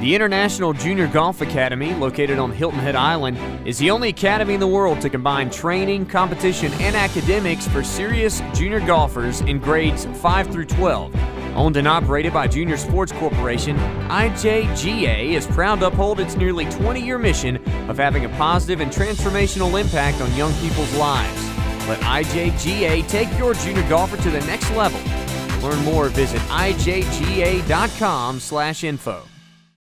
The International Junior Golf Academy, located on Hilton Head Island, is the only academy in the world to combine training, competition, and academics for serious junior golfers in grades 5 through 12. Owned and operated by Junior Sports Corporation, IJGA is proud to uphold its nearly 20-year mission of having a positive and transformational impact on young people's lives. Let IJGA take your junior golfer to the next level. To learn more, visit IJGA.com/info.